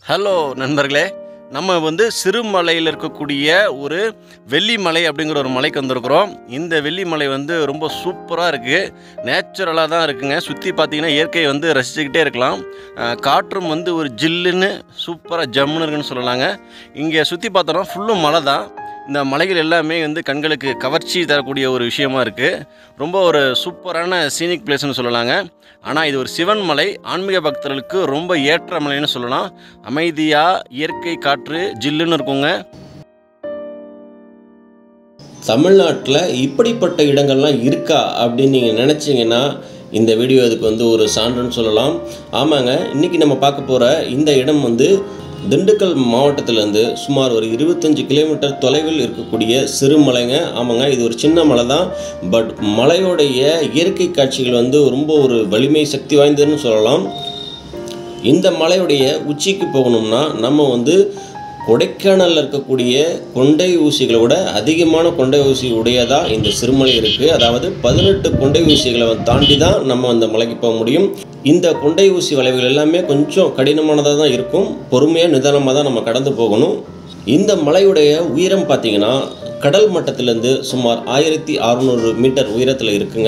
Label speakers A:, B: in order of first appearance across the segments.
A: Hello நண்பர்களே, நம்ம வந்து சிறுமலையில் இருக்கக்கூடிய ஒரு வெள்ளிமலை அப்படிங்கிற ஒரு மலைக்கு வந்திருக்கிறோம். இந்த வெள்ளிமலை வந்து ரொம்ப சூப்பராக இருக்குது, நேச்சுரலாக தான் இருக்குங்க. சுற்றி பார்த்தீங்கன்னா இயற்கையை வந்து ரசிச்சுக்கிட்டே இருக்கலாம். காற்றும் வந்து ஒரு ஜில்லுன்னு சூப்பராக ஜம்முன்னு இருக்குன்னு சொல்லலாங்க. இங்கே சுற்றி பார்த்தோன்னா ஃபுல்லும் மலை தான். இந்த மலைகள் எல்லாமே வந்து கண்களுக்கு கவர்ச்சி தரக்கூடிய ஒரு விஷயமா இருக்குது. ரொம்ப ஒரு சூப்பரான சீனிக் பிளேஸ்னு சொல்லலாங்க. ஆனால் இது ஒரு சிவன் மலை, ஆன்மீக பக்தர்களுக்கு ரொம்ப ஏற்ற மலைன்னு சொல்லலாம். அமைதியாக இயற்கை காற்று ஜில்லுன்னு இருக்குங்க.
B: தமிழ்நாட்டில் இப்படிப்பட்ட இடங்கள்லாம் இருக்கா அப்படின்னு நீங்கள் நினச்சிங்கன்னா இந்த வீடியோ அதுக்கு வந்து ஒரு சான்றுன்னு சொல்லலாம். ஆமாங்க, இன்றைக்கி நம்ம பார்க்க போகிற இந்த இடம் வந்து திண்டுக்கல் மாவட்டத்திலேருந்து சுமார் ஒரு 25 கிலோமீட்டர் தொலைவில் இருக்கக்கூடிய சிறுமலைங்க. ஆமாங்க, இது ஒரு சின்ன மலை தான். பட் மலையோடைய இயற்கை காட்சிகள் வந்து ரொம்ப ஒரு வலிமை சக்தி வாய்ந்ததுன்னு சொல்லலாம். இந்த மலையுடைய உச்சிக்கு போகணும்னா நம்ம வந்து கொடைக்கானலில் இருக்கக்கூடிய கொண்டை ஊசிகளை விட அதிகமான கொண்டை ஊசி உடையதாக இந்த சிறுமலை இருக்குது. அதாவது 18 கொண்டை ஊசிகளை தாண்டி தான் நம்ம அந்த மலைக்கு போக முடியும். இந்த கொண்டை ஊசி வளைவுகள் எல்லாமே கொஞ்சம் கடினமானதாக தான் இருக்கும். பொறுமையாக நிதானமாக தான் நம்ம கடந்து போகணும். இந்த மலையுடைய உயரம் பார்த்திங்கன்னா கடல் மட்டத்திலேருந்து சுமார் 1600 மீட்டர் உயரத்தில் இருக்குங்க.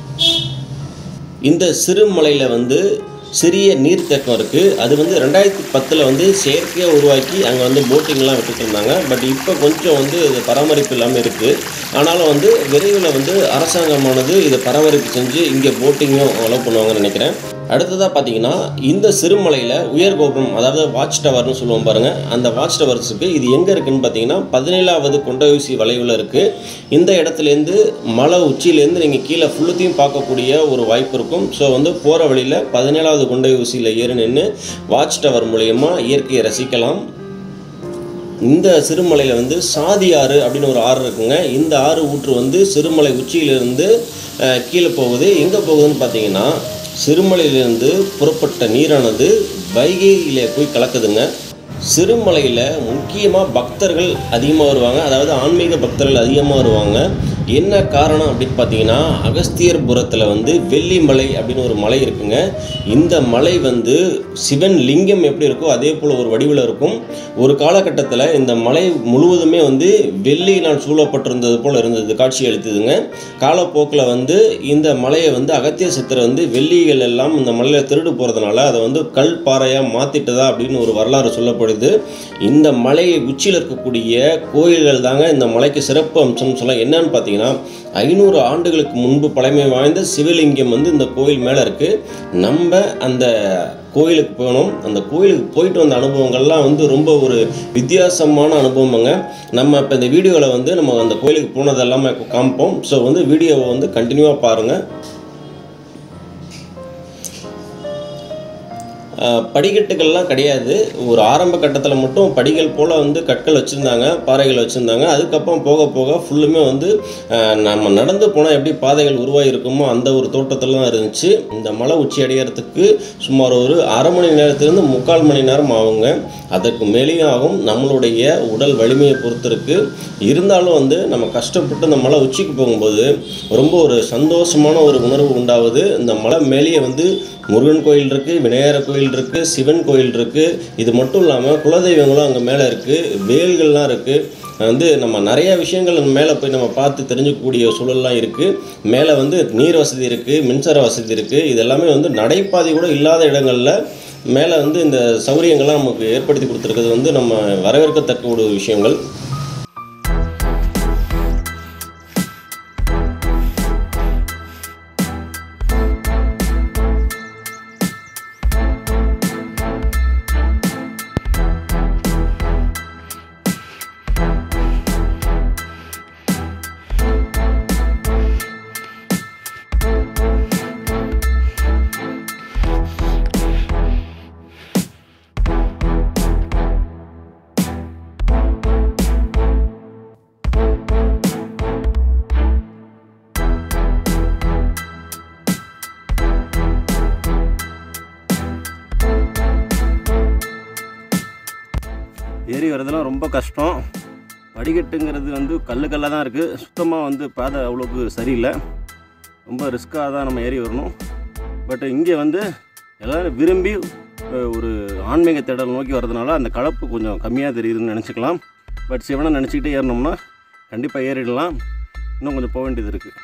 B: இந்த சிறுமலையில் வந்து சிறிய நீர்த்தேக்கம் இருக்குது. அது வந்து 2010 வந்து செயற்கையாக உருவாக்கி அங்கே வந்து போட்டிங்லாம் விட்டுட்டு இருந்தாங்க. பட் இப்போ கொஞ்சம் வந்து இது பராமரிப்பு இல்லாமல் இருக்குது. ஆனாலும் வந்து விரைவில் வந்து அரசாங்கமானது இதை பராமரிப்பு செஞ்சு இங்கே போட்டிங்கும் அலோவ் பண்ணுவாங்கன்னு நினைக்கிறேன். அடுத்ததாக பார்த்தீங்கன்னா இந்த சிறுமலையில் உயர் கோபுரம், அதாவது வாட்ச் டவர்னு சொல்லுவோம் பாருங்கள், அந்த வாட்ச் டவர்ஸுக்கு இது எங்கே இருக்குதுன்னு பார்த்தீங்கன்னா 17வது கொண்டை ஊசி வளைவில் இருக்குது. இந்த இடத்துலேருந்து மலை உச்சியிலேருந்து நீங்கள் கீழே ஃபுல்லுத்தையும் பார்க்கக்கூடிய ஒரு வாய்ப்பு இருக்கும். ஸோ வந்து போகிற வழியில் 17வது கொண்டை ஊசியில் ஏறி நின்று வாட்ச் டவர் மூலயமா இயற்கையை ரசிக்கலாம். இந்த சிறுமலையில் வந்து சாதி ஆறு அப்படின்னு ஒரு ஆறு இருக்குங்க. இந்த ஆறு ஊற்று வந்து சிறுமலை உச்சியிலிருந்து கீழே போகுது. எங்கே போகுதுன்னு பார்த்தீங்கன்னா சிறுமலையிலிருந்து புறப்பட்ட நீரானது வைகையிலே போய் கலக்குதுங்க. சிறுமலையில் முக்கியமாக பக்தர்கள் அதிகமாக வருவாங்க, அதாவது ஆன்மீக பக்தர்கள் அதிகமாக வருவாங்க. என்ன காரணம் அப்படின்னு பார்த்தீங்கன்னா அகஸ்தியர்புரத்தில் வந்து வெள்ளிமலை அப்படின்னு ஒரு மலை இருக்குங்க. இந்த மலை வந்து சிவன் லிங்கம் எப்படி இருக்கோ அதே போல் ஒரு வடிவில் இருக்கும். ஒரு காலகட்டத்தில் இந்த மலை முழுவதுமே வந்து வெள்ளியினால் சூழப்பட்டிருந்தது போல் இருந்தது, காட்சி அளித்ததுங்க. காலப்போக்கில் வந்து இந்த மலையை வந்து அகத்திய சித்தர் வந்து வெள்ளிகள் எல்லாம் இந்த மலையில் திருடு போகிறதுனால அதை வந்து கல் பாறையாக மாற்றிட்டதா அப்படின்னு ஒரு வரலாறு சொல்லப்படுது. இந்த மலை உச்சியில் இருக்கக்கூடிய கோயில்கள் தாங்க இந்த மலைக்கு சிறப்பு அம்சம்னு சொல்லலாம். என்னன்னு பார்த்தீங்கன்னா 500 ஆண்டுகளுக்கு முன்பு பழமை வாய்ந்த சிவலிங்கம் வந்து இந்த கோயில் மேலே இருக்குது. நம்ம அந்த கோயிலுக்கு போனோம். அந்த கோயிலுக்கு போயிட்டு வந்த அனுபவங்கள்லாம் வந்து ரொம்ப ஒரு வித்தியாசமான அனுபவங்க. நம்ம இப்போ இந்த வீடியோவில் வந்து நம்ம அந்த கோயிலுக்கு போனதெல்லாமே காமிப்போம். ஸோ வந்து வீடியோவை வந்து கண்டினியூவாக பாருங்கள். படிக்கட்டுகள்லாம் கிடையாது. ஒரு ஆரம்ப கட்டத்தில் மட்டும் படிகள் போல் வந்து கற்கள் வச்சுருந்தாங்க, பாறைகள் வச்சுருந்தாங்க. அதுக்கப்புறம் போக போக ஃபுல்லுமே வந்து நம்ம நடந்து போனால் எப்படி பாதைகள் உருவாகி இருக்குமோ அந்த ஒரு தோட்டத்தில் தான் இருந்துச்சு. இந்த மலை உச்சி அடையிறதுக்கு சுமார் ஒரு அரை மணி நேரத்திலிருந்து 3/4 மணி நேரம் ஆகுங்க. அதற்கு மேலேயும் ஆகும். நம்மளுடைய உடல் வலிமையை பொறுத்து இருக்குது. இருந்தாலும் வந்து நம்ம கஷ்டப்பட்டு இந்த மலை உச்சிக்கு போகும்போது ரொம்ப ஒரு சந்தோஷமான ஒரு உணர்வு உண்டாகுது. இந்த மலை மேலேயே வந்து முருகன் கோயில் இருக்குது, விநாயகர் கோயில் இருக்குது, சிவன் கோயில் இருக்குது. இது மட்டும் இல்லாமல் குலதெய்வங்களும் அங்கே மேலே இருக்குது, வேல்கள்லாம் இருக்குது. வந்து நம்ம நிறையா விஷயங்கள் மேலே போய் நம்ம பார்த்து தெரிஞ்சுக்கக்கூடிய சூழல்லாம் இருக்குது. மேலே வந்து நீர் வசதி இருக்குது, மின்சார வசதி இருக்குது. இது எல்லாமே வந்து நடைபாதை கூட இல்லாத இடங்களில் மேலே வந்து இந்த சௌகரியங்கள்லாம் நமக்கு ஏற்படுத்தி கொடுத்துருக்கிறது வந்து நம்ம வரவேற்கத்தக்க ஒரு விஷயங்கள்.
A: ஏறி வரதெல்லாம் ரொம்ப கஷ்டம். படிக்கட்டுங்கிறது வந்து கல்லாக தான் இருக்குது. சுத்தமாக வந்து பாதை அவ்வளோக்கு சரியில்லை. ரொம்ப ரிஸ்க்காக தான் நம்ம ஏறி வரணும். பட் இங்கே வந்து எல்லோரும் விரும்பி ஒரு ஆன்மீக தேடல் நோக்கி வர்றதுனால அந்த கலப்பு கொஞ்சம் கம்மியாக தெரியுதுன்னு நினச்சிக்கலாம். பட் சிவனை நினச்சிக்கிட்டே ஏறினோம்னா கண்டிப்பாக ஏறிடலாம். இன்னும் கொஞ்சம் போக வேண்டியது இருக்குது.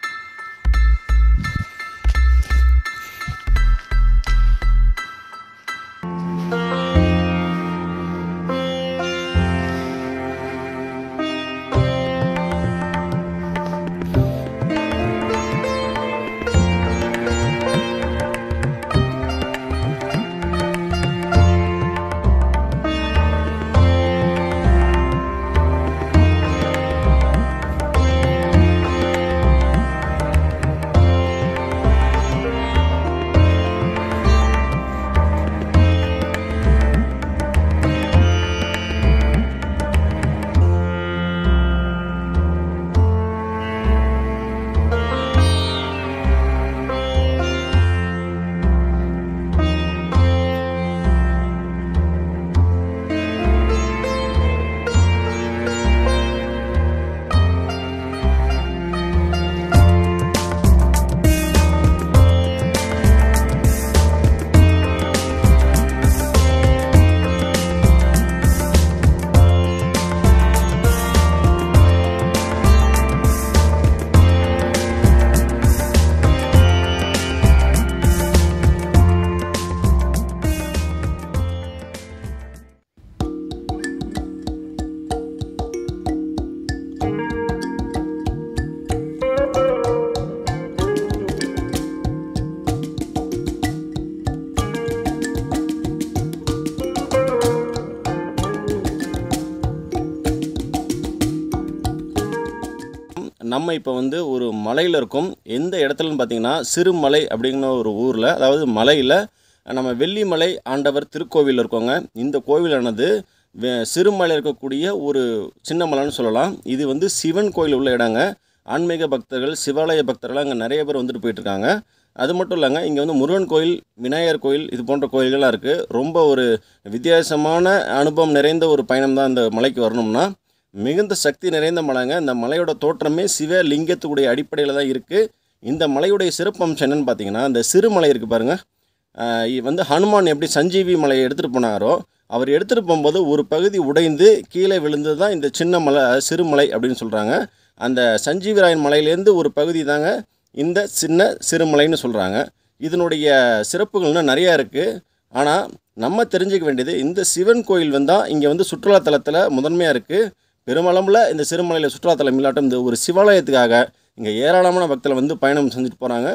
A: நம்ம இப்போ வந்து ஒரு மலையில் இருக்கோம். எந்த இடத்துலன்னு பார்த்தீங்கன்னா சிறுமலை அப்படிங்கிற ஒரு ஊரில், அதாவது மலையில் நம்ம வெள்ளிமலை ஆண்டவர் திருக்கோவில் இருக்கோங்க. இந்த கோவிலானது சிறுமலை இருக்கக்கூடிய ஒரு சின்ன மலைன்னு சொல்லலாம். இது வந்து சிவன் கோயில் உள்ள இடங்க. ஆன்மீக பக்தர்கள், சிவாலய பக்தர்கள் அங்கே நிறைய பேர் வந்துட்டு போயிட்டுருக்காங்க. அது மட்டும் இல்லைங்க, இங்கே வந்து முருகன் கோயில், விநாயகர் கோயில், இது போன்ற கோயில்கள்லாம் இருக்குது. ரொம்ப ஒரு வித்தியாசமான அனுபவம் நிறைந்த ஒரு பயணம் தான் இந்த மலைக்கு வரணும்னா. மிகுந்த சக்தி நிறைந்த மலைங்க. இந்த மலையோட தோற்றமே சிவலிங்கத்துடைய அடிப்படையில் தான் இருக்குது. இந்த மலையுடைய சிறப்பு அம்சம் என்னென்னு பார்த்தீங்கன்னா, இந்த சிறுமலை இருக்குது பாருங்கள். வந்து ஹனுமான் எப்படி சஞ்சீவி மலையை எடுத்துகிட்டு போனாரோ, அவர் எடுத்துகிட்டு போகும்போது ஒரு பகுதி உடைந்து கீழே விழுந்தது தான் இந்த சின்ன மலை, சிறுமலை அப்படின்னு சொல்கிறாங்க. அந்த சஞ்சீவிராயன் மலையிலேருந்து ஒரு பகுதி தாங்க இந்த சின்ன சிறுமலைன்னு சொல்கிறாங்க. இதனுடைய சிறப்புகள் இன்னும் நிறையா இருக்குது. ஆனால் நம்ம தெரிஞ்சுக்க வேண்டியது, இந்த சிவன் கோயில் வந்தால் இங்கே வந்து சுற்றுலாத்தலத்தில் முதன்மையாக இருக்குது. பெருமளவில் இந்த சிறுமலையில் சுற்றுலாத்தலம் இல்லாட்டும் இந்த ஒரு சிவாலயத்துக்காக இங்கே ஏராளமான பக்தர்கள் வந்து பயணம் செஞ்சுட்டு போகிறாங்க.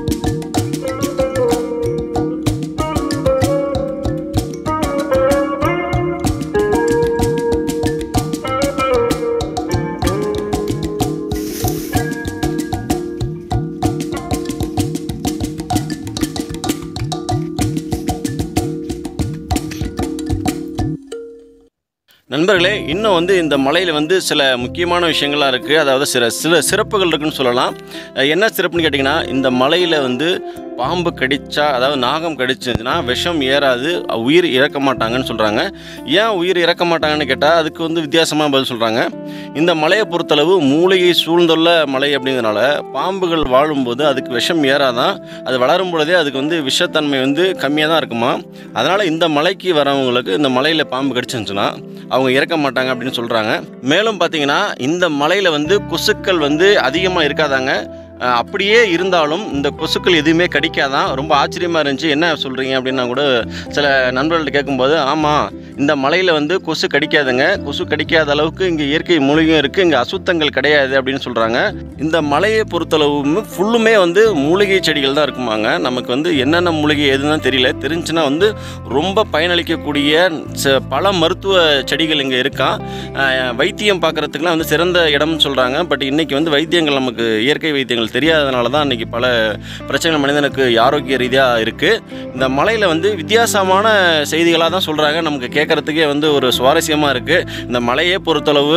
A: நண்பர்களே, இன்னும் வந்து இந்த மலையில் வந்து சில முக்கியமான விஷயங்கள்லாம் இருக்குது. அதாவது சில சிறப்புகள் இருக்குதுன்னு சொல்லலாம். என்ன சிறப்புன்னு கேட்டிங்கன்னா, இந்த மலையில் வந்து பாம்பு கடித்தா, அதாவது நாகம் கடிச்சிருந்துச்சுன்னா விஷம் ஏறாது, உயிர் இறக்க மாட்டாங்கன்னு சொல்கிறாங்க. ஏன் உயிர் இறக்க மாட்டாங்கன்னு கேட்டால் அதுக்கு வந்து வித்தியாசமாக பதில் சொல்கிறாங்க. இந்த மலையை பொறுத்தளவு மூலிகை சூழ்ந்துள்ள மலை அப்படிங்கிறனால பாம்புகள் வாழும்போது அதுக்கு விஷம் ஏறாதான். அது வளரும் பொழுதே அதுக்கு வந்து விஷத்தன்மை வந்து கம்மியாக தான் இருக்குமா. அதனால் இந்த மலைக்கு வரவங்களுக்கு இந்த மலையில் பாம்பு கடிச்சிருந்துச்சுன்னா அவங்க இறக்க மாட்டாங்க அப்படின்னு சொல்கிறாங்க. மேலும் பார்த்தீங்கன்னா, இந்த மலையில் வந்து கொசுக்கள் வந்து அதிகமாக இருக்காதாங்க. அப்படியே இருந்தாலும் இந்த கொசுக்கள் எதுவுமே கடிக்காதான். ரொம்ப ஆச்சரியமாக இருந்துச்சு. என்ன சொல்கிறீங்க அப்படின்னா கூட சில நண்பர்கள்ட்ட கேட்கும்போது, ஆமாம், இந்த மலையில் வந்து கொசு கடிக்காதுங்க. கொசு கடிக்காத அளவுக்கு இங்கே இயற்கை மூலிகையும் இருக்குது, இங்கே அசுத்தங்கள் கிடையாது அப்படின்னு சொல்கிறாங்க. இந்த மலையை பொறுத்தளவு ஃபுல்லுமே வந்து மூலிகை செடிகள் தான் இருக்குமாங்க. நமக்கு வந்து என்னென்ன மூலிகை எதுன்னு தெரியல. தெரிஞ்சுன்னா வந்து ரொம்ப பயனளிக்கக்கூடிய பல மருத்துவ செடிகள் இங்கே இருக்கான். வைத்தியம் பார்க்குறதுக்குலாம் வந்து சிறந்த இடம்னு சொல்கிறாங்க. பட் இன்றைக்கி வந்து வைத்தியங்கள், நமக்கு இயற்கை வைத்தியங்கள் தெரியாதனால தான் இன்றைக்கி பல பிரச்சனைகள் மனிதனுக்கு ஆரோக்கிய ரீதியாக இருக்குது. இந்த மலையில் வந்து வித்தியாசமான செய்திகளாக தான் சொல்கிறாங்க. நமக்கு கேட்குறதுக்கே வந்து ஒரு சுவாரஸ்யமாக இருக்குது. இந்த மலையை பொறுத்தளவு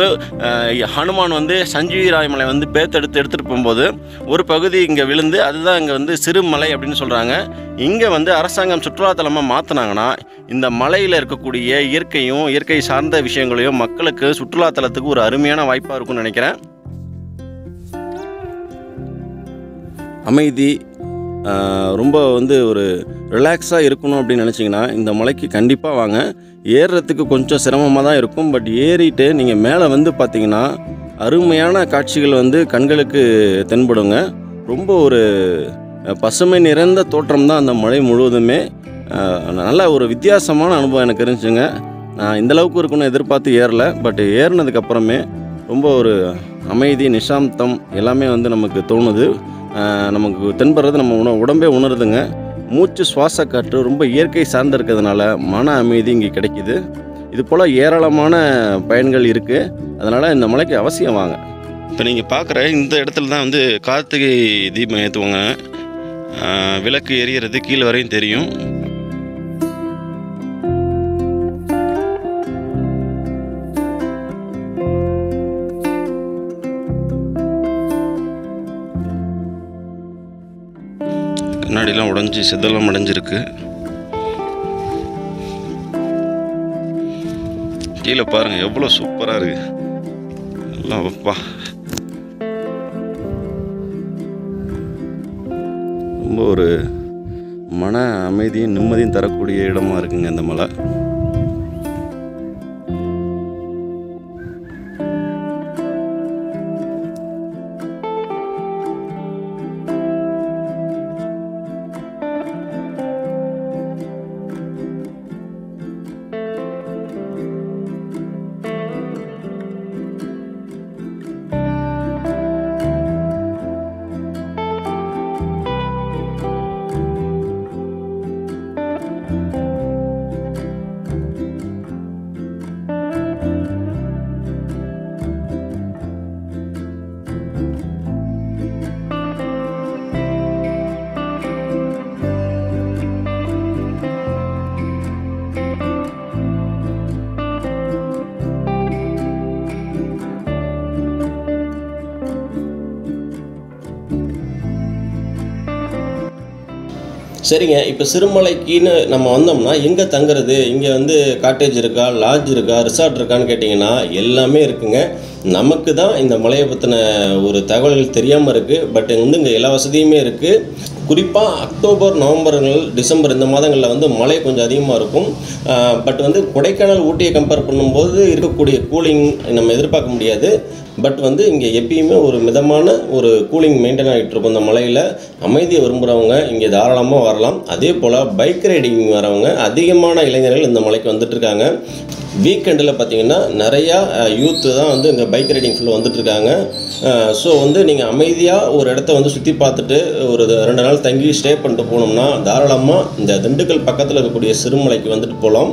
A: ஹனுமான் வந்து சஞ்சீவிராய மலை வந்து எடுத்துகிட்டு போகும்போது ஒரு பகுதி இங்கே விழுந்து, அதுதான் இங்கே வந்து சிறுமலை அப்படின்னு சொல்கிறாங்க. இங்கே வந்து அரசாங்கம் சுற்றுலாத்தலமாக மாற்றினாங்கன்னா இந்த மலையில் இருக்கக்கூடிய இயற்கையும் இயற்கை சார்ந்த விஷயங்களையும் மக்களுக்கு சுற்றுலாத்தலத்துக்கு ஒரு அருமையான வாய்ப்பாக இருக்கும்னு நினைக்கிறேன். அமைதி, ரொம்ப வந்து ஒரு ரிலாக்ஸாக இருக்கணும் அப்படின்னு நினச்சிங்கன்னா இந்த மலைக்கு கண்டிப்பாக வாங்க. ஏறுறதுக்கு கொஞ்சம் சிரமமாக தான் இருக்கும். பட் ஏறிட்டு நீங்கள் மேலே வந்து பார்த்திங்கன்னா அருமையான காட்சிகள் வந்து கண்களுக்கு தென்படுங்க. ரொம்ப ஒரு பசுமை நிறைந்த தோற்றம் தான் அந்த மலை முழுவதுமே. நல்ல ஒரு வித்தியாசமான அனுபவம் எனக்கு இருந்துச்சுங்க. நான் இந்தளவுக்கு இருக்குன்னு எதிர்பார்த்து ஏறல. பட் ஏறினதுக்கப்புறமே ரொம்ப ஒரு அமைதி, நிசாந்தம் எல்லாமே வந்து நமக்கு தோணுது. நமக்கு தென்படுறது நம்ம உடம்பே உணருதுங்க. மூச்சு சுவாச காற்று ரொம்ப இயற்கை சார்ந்து இருக்கிறதுனால மன அமைதி இங்கே கிடைக்கிது. இது போல் ஏராளமான பயன்கள் இருக்குது. அதனால் இந்த மலைக்கு அவசியம் வாங்க. இப்போ நீங்கள் பார்க்குற இந்த இடத்துல தான் வந்து கார்த்திகை தீபம் ஏற்றுவாங்க. விளக்கு எரியிறது கீழே வரையும் தெரியும். கண்ணாடிலாம் உடஞ்சி செதெல்லாம் அடைஞ்சிருக்கு. கீழே பாருங்கள் எவ்வளோ சூப்பராக இருக்குது எல்லாம். வைப்பா ரொம்ப ஒரு மன அமைதியும் நிம்மதியும் தரக்கூடிய இடமா இருக்குங்க இந்த மலை.
B: சரிங்க, இப்போ சிறுமலைக்குன்னு நம்ம வந்தோம்னா எங்கே தங்குறது? இங்கே வந்து காட்டேஜ் இருக்கா, லாட்ஜ் இருக்கா, ரிசார்ட் இருக்கான்னு கேட்டிங்கன்னா எல்லாமே இருக்குங்க. நமக்கு தான் இந்த மலையை பற்றின ஒரு தகவல்கள் தெரியாமல் இருக்குது. பட் வந்து இங்கே எல்லா வசதியுமே இருக்குது. குறிப்பாக அக்டோபர், நவம்பர்கள், டிசம்பர் இந்த மாதங்களில் வந்து மழை கொஞ்சம் அதிகமாக இருக்கும். பட் வந்து கொடைக்கானல், ஊட்டியை கம்பேர் பண்ணும்போது இருக்கக்கூடிய கூலிங் நம்ம எதிர்பார்க்க முடியாது. பட் வந்து இங்கே எப்பயுமே ஒரு மிதமான ஒரு கூலிங் மெயின்டைன் ஆகிட்டு இருக்கும். இந்த மலையில் அமைதியை விரும்புகிறவங்க இங்கே தாராளமாக வரலாம். அதே போல் பைக் ரைடிங் வரவங்க அதிகமான இளைஞர்கள் இந்த மலைக்கு வந்துட்டுருக்காங்க. வீக்கெண்டில் பார்த்திங்கன்னா நிறையா யூத்து தான் வந்து இங்கே பைக் ரைடிங் ஃபுல்லாக வந்துட்டுருக்காங்க. ஸோ வந்து நீங்கள் அமைதியாக ஒரு இடத்த வந்து சுற்றி பார்த்துட்டு ஒரு 2 நாள் தங்கி ஸ்டே பண்ணிட்டு போனோம்னா தாராளமாக இந்த திண்டுக்கல் பக்கத்தில் இருக்கக்கூடிய சிறுமலைக்கு வந்துட்டு போகலாம்.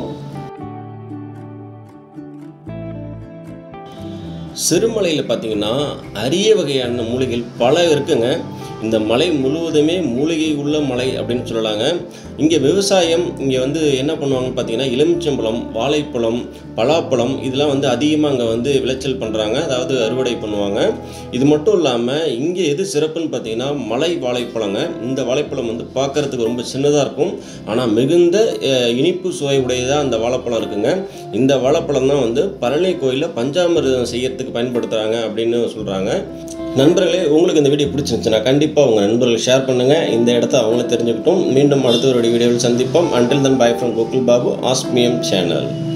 B: சிறுமலையில் பார்த்திங்கன்னா அரிய வகையான மூலிகைகள் பல இருக்குங்க. இந்த மலை முழுவதுமே மூலிகை உள்ள மலை அப்படின்னு சொல்லலாங்க. இங்கே விவசாயம் இங்கே வந்து என்ன பண்ணுவாங்கன்னு பார்த்தீங்கன்னா எலுமிச்சம்பழம், வாழைப்பழம், பலாப்பழம் இதெல்லாம் வந்து அதிகமாக அங்கே வந்து விளைச்சல் பண்ணுறாங்க, அதாவது அறுவடை பண்ணுவாங்க. இது மட்டும் இல்லாமல் இங்கே எது சிறப்புன்னு பார்த்தீங்கன்னா மலை வாழைப்பழங்க. இந்த வாழைப்பழம் வந்து பார்க்குறதுக்கு ரொம்ப சின்னதாக இருக்கும், ஆனால் மிகுந்த இனிப்பு சுவை உடையதாக அந்த வாழைப்பழம் இருக்குங்க. இந்த வாழைப்பழம் தான் வந்து பழனி கோயிலில் பஞ்சாமிர்தம் செய்யறதுக்கு பயன்படுத்துகிறாங்க அப்படின்னு சொல்கிறாங்க. நண்பர்களே, உங்களுக்கு இந்த வீடியோ பிடிச்சிருந்துச்சுன்னா கண்டிப்பாக உங்கள் நண்பர்கள் ஷேர் பண்ணுங்கள். இந்த இடத்த அவங்களே தெரிஞ்சுக்கிட்டோம். மீண்டும் அடுத்த ஒரு வீடியோவில் சந்திப்போம். Until then, bye from Gokkul Babu, Ask Me M channel.